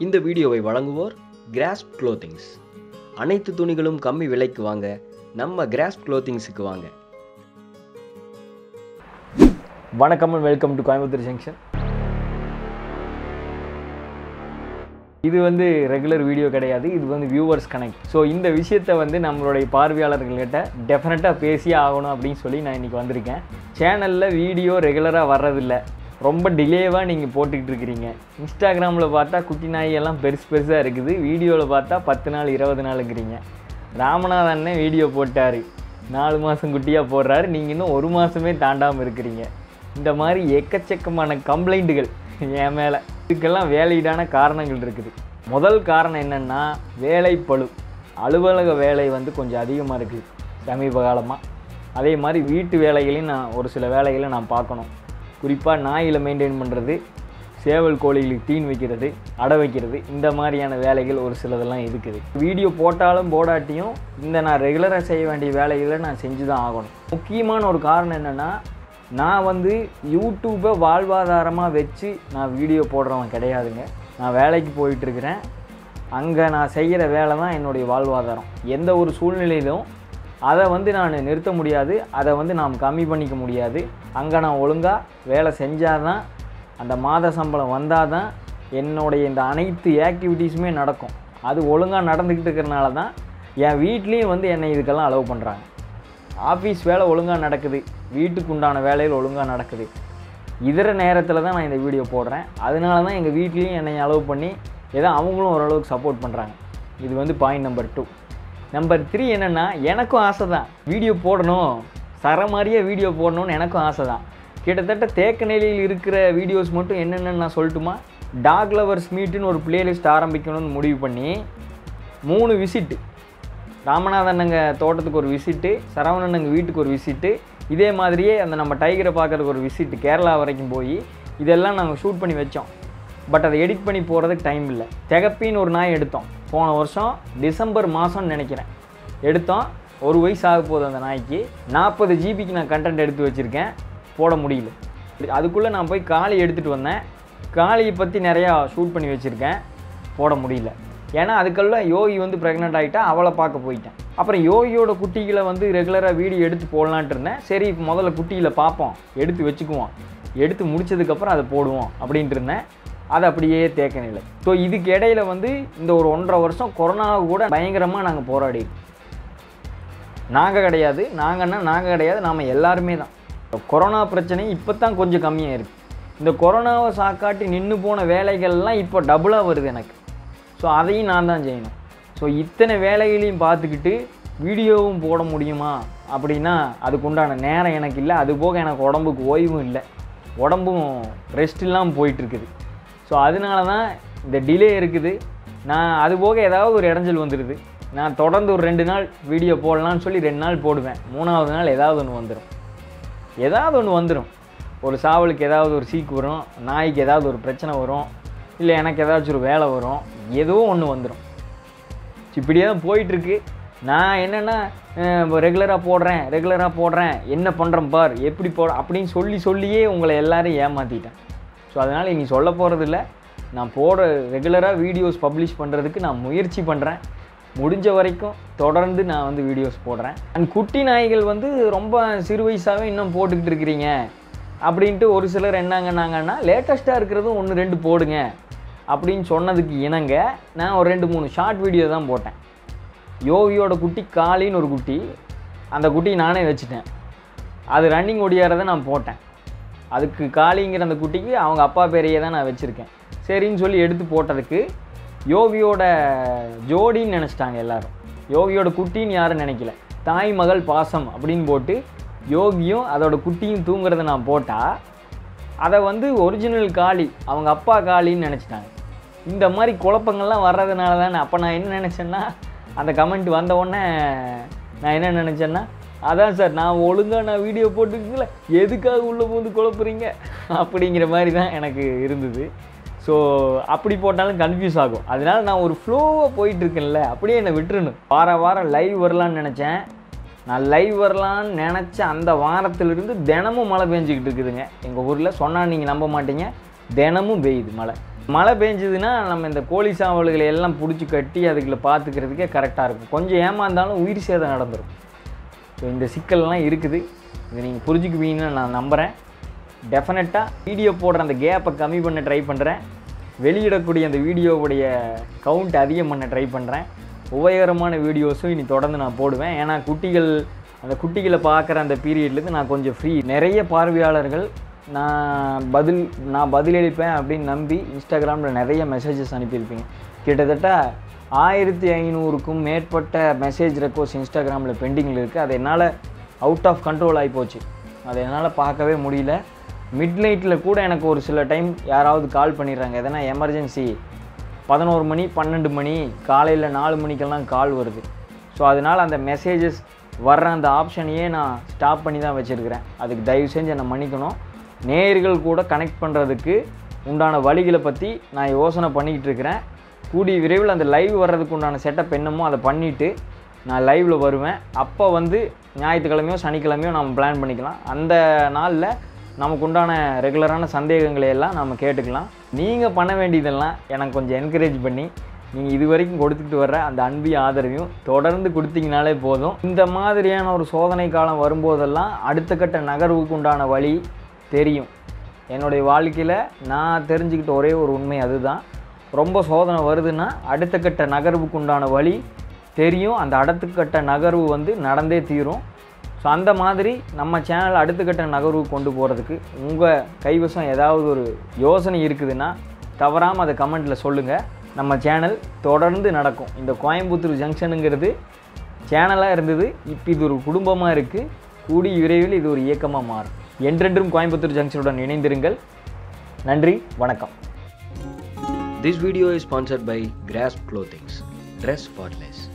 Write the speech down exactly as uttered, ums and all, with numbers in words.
இந்த வீடியோவை வழங்குவோர் கிராஸ்ப் க்ளோத்திங்ஸ். அனைத்து துணிகளும் கம்மி விலைக்கு வாங்க நம்ம கிராஸ்ப் க்ளோத்திங்ஸுக்கு வாங்க. வணக்கம் and welcome to Coimbatore junction. இது வந்து ரெகுலர் வீடியோ கிடையாது, இது வந்து வியூவர்ஸ் கனெக்ட். ஸோ இந்த விஷயத்தை வந்து நம்மளுடைய பார்வையாளர்கள்கிட்ட டெஃபினட்டாக பேசியே ஆகணும் அப்படின்னு சொல்லி நான் இன்றைக்கி வந்திருக்கேன். சேனலில் வீடியோ ரெகுலராக வர்றதில்லை, ரொம்ப டிலேவாக நீங்கள் போட்டுக்கிட்டு இருக்கிறீங்க. இன்ஸ்டாகிராமில் பார்த்தா குட்டி நாய் எல்லாம் பெருசு பெருசாக இருக்குது, வீடியோவில் பார்த்தா பத்து நாள் இருபது நாளுங்கிறீங்க. ராமநாதன் அண்ணன் வீடியோ போட்டார், நாலு மாதம் குட்டியாக போடுறாரு, நீங்கள் இன்னும் ஒரு மாதமே தாண்டாமல் இருக்கிறீங்க. இந்த மாதிரி எக்கச்சக்கமான கம்ப்ளைண்ட்டுகள் என் மேலே. இதுக்கெல்லாம் வேலையிடான காரணங்கள் இருக்குது. முதல் காரணம் என்னென்னா வேலைப்பளு. அலுவலக வேலை வந்து கொஞ்சம் அதிகமாக இருக்குது சமீப காலமாக. அதே மாதிரி வீட்டு வேலைகளையும் நான் ஒரு சில வேலைகளை நான் பார்க்கணும். குறிப்பாக நாயில் மெயின்டைன் பண்ணுறது, சேவல் கோழிகளுக்கு தீன் வைக்கிறது, அடை வைக்கிறது, இந்த மாதிரியான வேலைகள் ஒரு சிலதெல்லாம் இருக்குது. வீடியோ போட்டாலும் போடாட்டியும் இந்த நான் ரெகுலராக செய்ய வேண்டிய வேலைகளை நான் செஞ்சு தான் ஆகணும். முக்கியமான ஒரு காரணம் என்னென்னா, நான் வந்து யூடியூப்பை வாழ்வாதாரமாக வச்சு நான் வீடியோ போடுறவன் கிடையாதுங்க. நான் வேலைக்கு போயிட்டுருக்கிறேன், அங்கே நான் செய்கிற வேலை தான் என்னுடைய வாழ்வாதாரம். எந்த ஒரு சூழ்நிலையிலும் அதை வந்து நான் நிறுத்த முடியாது, அதை வந்து நாம் கம்மி பண்ணிக்க முடியாது. அங்கே நான் ஒழுங்காக வேலை செஞ்சால் தான், அந்த மாத சம்பளம் வந்தால் தான் என்னுடைய இந்த அனைத்து ஆக்டிவிட்டீஸுமே நடக்கும். அது ஒழுங்காக நடந்துக்கிட்டு இருக்கிறனால தான் என் வீட்லேயும் வந்து என்னை இதுக்கெல்லாம் அலோவ் பண்ணுறாங்க. ஆஃபீஸ் வேலை ஒழுங்காக நடக்குது, வீட்டுக்கு உண்டான வேலைகள் ஒழுங்காக நடக்குது. இதர நேரத்தில் தான் நான் இந்த வீடியோ போடுறேன். அதனால தான் எங்கள் வீட்லேயும் என்னை அலோவ் பண்ணி ஏதோ அவங்களும் ஓரளவுக்கு சப்போர்ட் பண்ணுறாங்க. இது வந்து point number two. Number three என்னென்னா, எனக்கும் ஆசை தான் வீடியோ போடணும், சர மாதிரியே வீடியோ போடணும்னு எனக்கும் ஆசை தான். கிட்டத்தட்ட தேக்க நிலையில் இருக்கிற வீடியோஸ் மட்டும் என்னென்னு நான் சொல்லட்டுமா? டாக் லவர்ஸ் மீட்டுன்னு ஒரு பிளேலிஸ்ட் ஆரம்பிக்கணும்னு முடிவு பண்ணி மூணு விசிட்டு, ராமநாதனுங்க தோட்டத்துக்கு ஒரு விசிட்டு, சரவணனுங்க வீட்டுக்கு ஒரு விசிட்டு, இதே மாதிரியே அந்த நம்ம டைகரை பார்க்குறதுக்கு ஒரு விசிட்டு, கேரளா வரைக்கும் போய் இதெல்லாம் நாங்கள் ஷூட் பண்ணி வச்சோம். பட் அதை எடிட் பண்ணி போகிறதுக்கு டைம் இல்லை. தெகப்பின்னு ஒரு நாய் எடுத்தோம் போன வருஷம் டிசம்பர் மாதம்னு நினைக்கிறேன் எடுத்தோம். ஒரு வயசு ஆக போகுது அந்த நாய்க்கு. நாற்பது ஜிபிக்கு நான் கண்டென்ட் எடுத்து வச்சுருக்கேன், போட முடியல. அதுக்குள்ளே நான் போய் காளி எடுத்துகிட்டு வந்தேன், காளியை பற்றி நிறையா ஷூட் பண்ணி வச்சுருக்கேன், போட முடியல. ஏன்னா அதுக்கெல்லாம் யோகி வந்து ப்ரெக்னென்ட் ஆகிட்டா, அவளை பார்க்க போயிட்டேன். அப்புறம் யோகியோட குட்டிகளை வந்து ரெகுலராக வீடியோ எடுத்து போடலான்ட்டு இருந்தேன். சரி முதல்ல குட்டிகளை பார்ப்போம், எடுத்து வச்சுக்குவோம், எடுத்து முடித்ததுக்கப்புறம் அதை போடுவோம் அப்படின்ட்டு இருந்தேன். அது அப்படியே தேக்க நிலை. ஸோ இதுக்கு இடையில் வந்து இந்த ஒரு ஒன்றரை வருஷம் கொரோனாவை கூட பயங்கரமாக நாங்கள் போராடி. நாங்கள் கிடையாது, நாங்கன்னா நாங்கள் கிடையாது, நாம் எல்லாருமே தான். கொரோனா பிரச்சனை இப்போ தான் கொஞ்சம் கம்மியாக இருக்குது. இந்த கொரோனாவை சாக்காட்டி நின்று போன வேலைகள்லாம் இப்போ டபுளாக வருது எனக்கு. ஸோ அதையும் நான் தான் செய்யணும். ஸோ இத்தனை வேலைகளையும் பார்த்துக்கிட்டு வீடியோவும் போட முடியுமா அப்படின்னா அதுக்கு உண்டான நேரம் எனக்கு இல்லை. அதுபோக எனக்கு உடம்புக்கு ஓய்வும் இல்லை, உடம்பும் ரெஸ்ட் இல்லாமல் போயிட்டுருக்குது. ஸோ அதனால தான் இந்த டிலே இருக்குது. நான் அதுபோக ஏதாவது ஒரு இடைஞ்சல் வந்துடுது. நான் தொடர்ந்து ஒரு ரெண்டு நாள் வீடியோ போடலான்னு சொல்லி ரெண்டு நாள் போடுவேன், மூணாவது நாள் ஏதாவது ஒன்று வந்துடும், ஏதாவது ஒன்று வந்துடும். ஒரு சாவலுக்கு ஏதாவது ஒரு சீக்கு வரும், நாய்க்கு ஏதாவது ஒரு பிரச்சனை வரும், இல்லை எனக்கு ஏதாச்சும் ஒரு வேலை வரும், ஏதோ ஒன்று வந்துடும். இப்படியே தான் போயிட்டுருக்கு. நான் என்னென்னா ரெகுலராக போடுறேன் ரெகுலராக போடுறேன் என்ன பண்ணுறேன் பார் எப்படி போட அப்படின்னு சொல்லி சொல்லியே உங்களை எல்லோரும் ஏமாற்றிட்டேன். ஸோ அதனால் இனி சொல்ல போகிறது இல்லை. நான் போடுற ரெகுலராக வீடியோஸ் பப்ளிஷ் பண்ணுறதுக்கு நான் முயற்சி பண்ணுறேன். முடிஞ்ச வரைக்கும் தொடர்ந்து நான் வந்து வீடியோஸ் போடுறேன். அண்ட் குட்டி நாய்கள் வந்து ரொம்ப சிறு வயசாகவே இன்னும் போட்டுக்கிட்டு இருக்கிறீங்க அப்படின்ட்டு ஒரு சிலர் என்னங்கன்னாங்கன்னா, லேட்டஸ்ட்டாக இருக்கிறதும் ஒன்று ரெண்டு போடுங்க அப்படின்னு சொன்னதுக்கு இணங்க நான் ஒரு ரெண்டு மூணு ஷார்ட் வீடியோ தான் போட்டேன். யோகியோட குட்டி காளின்னு ஒரு குட்டி, அந்த குட்டி நானே வச்சுட்டேன். அது ரன்னிங் ஒடியாரதை நான் போட்டேன். அதுக்கு காளிங்கிற அந்த குட்டிக்கு அவங்க அப்பா பேரையே தான் நான் வச்சுருக்கேன். சரின்னு சொல்லி எடுத்து போட்டதுக்கு யோகியோட ஜோடின்னு நினச்சிட்டாங்க எல்லோரும். யோகியோட குட்டின்னு யாரும் நினைக்கல. தாய் மகள் பாசம் அப்படின்னு போட்டு யோகியும் அதோட குட்டியும் தூங்குறத நான் போட்டால் அதை வந்து ஒரிஜினல் காளி, அவங்க அப்பா காளின்னு நினச்சிட்டாங்க. இந்த மாதிரி குழப்பங்கள்லாம் வர்றதுனால தானே. அப்போ நான் என்ன நினச்சேன்னா, அந்த கமெண்ட் வந்த உடனே நான் என்ன நினச்சேன்னா, அதான் சார் நான் ஒழுங்காக நான் வீடியோ போட்டுக்கல, எதுக்காக உள்ளே போந்து குழப்புறீங்க அப்படிங்கிற மாதிரி தான் எனக்கு இருந்தது. ஸோ அப்படி போட்டாலும் கன்ஃபியூஸ் ஆகும். அதனால் நான் ஒரு ஃப்ளோவாக போயிட்டுருக்கேன்ல, அப்படியே என்னை விட்டுருணும். வார வாரம் லைவ் வரலான்னு நினச்சேன். நான் லைவ் வரலான்னு நினச்ச அந்த வாரத்திலிருந்து தினமும் மழை பெஞ்சிக்கிட்டு இருக்குதுங்க எங்கள் ஊரில். சொன்னால் நீங்கள் நம்ப மாட்டீங்க, தினமும் பெய்யுது மழை. மழை பெஞ்சதுன்னா நம்ம இந்த கோழி சாவல்களை எல்லாம் பிடிச்சி கட்டி அதுக்குள்ள பார்த்துக்கிறதுக்கே கரெக்டாக இருக்கும். கொஞ்சம் ஏமாந்தாலும் உயிர் சேதம் நடந்துடும். ஸோ இந்த சிக்கல்லாம் இருக்குது. இதை நீங்கள் புரிஞ்சுக்குவீங்கன்னு நான் நம்புகிறேன். டெஃபினட்டாக வீடியோ போடுற அந்த கேப்பை கம்மி பண்ண ட்ரை பண்ணுறேன். வெளியிடக்கூடிய அந்த வீடியோவுடைய கவுண்ட் அதிகம் பண்ண ட்ரை பண்ணுறேன். உபயோகரமான வீடியோஸும் இனி தொடர்ந்து நான் போடுவேன். ஏன்னா குட்டிகள் அந்த குட்டிகளை பார்க்குற அந்த பீரியட்லேருந்து நான் கொஞ்சம் ஃப்ரீ. நிறைய பார்வையாளர்கள் நான் பதில் நான் பதிலளிப்பேன் அப்படின்னு நம்பி இன்ஸ்டாகிராமில் நிறைய மெசேஜஸ் அனுப்பியிருப்பீங்க. கிட்டத்தட்ட ஆயிரத்தி ஐநூறுக்கும் மேற்பட்ட மெசேஜ் ரெக்வஸ்ட் இன்ஸ்டாகிராமில் பெண்டிங்கில் இருக்குது. அது என்னால் அவுட் ஆஃப் கண்ட்ரோல் ஆகிப்போச்சு. அதை என்னால் பார்க்கவே முடியல. மிட் நைட்டில் கூட எனக்கு ஒரு சில டைம் யாராவது கால் பண்ணிடுறாங்க. எதனா எமர்ஜென்சி பதினோரு மணி பன்னெண்டு மணி காலையில் நாலு மணிக்கெல்லாம் கால் வருது. ஸோ அதனால் அந்த மெசேஜஸ் வர்ற அந்த ஆப்ஷனையே நான் ஸ்டாப் பண்ணி தான் வச்சுருக்கிறேன். அதுக்கு தயவு செஞ்சு என்னை மன்னிக்கணும். நேயர்கள் கூட கனெக்ட் பண்ணுறதுக்கு உண்டான வழிகளை பற்றி நான் யோசனை பண்ணிக்கிட்டு இருக்கிறேன். கூடிய விரைவில் அந்த லைவ் வர்றதுக்கு உண்டான செட்டப் என்னமோ அதை பண்ணிவிட்டு நான் லைவில் வருவேன். அப்போ வந்து ஞாயிற்றுக்கிழமையோ சனிக்கிழமையோ நம்ம பிளான் பண்ணிக்கலாம். அந்த நாளில் நமக்கு உண்டான ரெகுலரான சந்தேகங்களை எல்லாம் நம்ம கேட்டுக்கலாம். நீங்கள் பண்ண வேண்டியதெல்லாம் எனக்கு கொஞ்சம் என்கரேஜ் பண்ணி நீங்கள் இது வரைக்கும் கொடுத்துக்கிட்டு வர்ற அந்த அன்பையும் ஆதரவையும் தொடர்ந்து கொடுத்தீங்கனாலே போதும். இந்த மாதிரியான ஒரு சோதனை காலம் வரும்போதெல்லாம் அடுத்த கட்ட நகர்வுக்கு உண்டான வழி தெரியும். என்னுடைய வாழ்க்கையில் நான் தெரிஞ்சுக்கிட்ட ஒரே ஒரு உண்மை அதுதான். ரொம்ப சோதனை வருதுன்னா அடுத்த கட்ட நகர்வுக்கு உண்டான வழி தெரியும். அந்த அடுத்த கட்ட நகர்வு வந்து நடந்தே தீரும். ஸோ அந்த மாதிரி நம்ம சேனல் அடுத்த கட்ட நகர்வு கொண்டு போகிறதுக்கு உங்கள் கைவசம் ஏதாவது ஒரு யோசனை இருக்குதுன்னா தவறாமல் அதை கமெண்ட்டில் சொல்லுங்கள். நம்ம சேனல் தொடர்ந்து நடக்கும். இந்த கோயம்புத்தூர் ஜங்ஷனுங்கிறது சேனலாக இருந்தது, இப்போ இது ஒரு குடும்பமாக இருக்குது. கூடிய விரைவில் இது ஒரு இயக்கமாக மாறும். என்றென்றும் கோயம்புத்தூர் ஜங்ஷனுடன் இணைந்திருங்கள். நன்றி, வணக்கம். This video is sponsored by Grasp Clothings. Dress for less.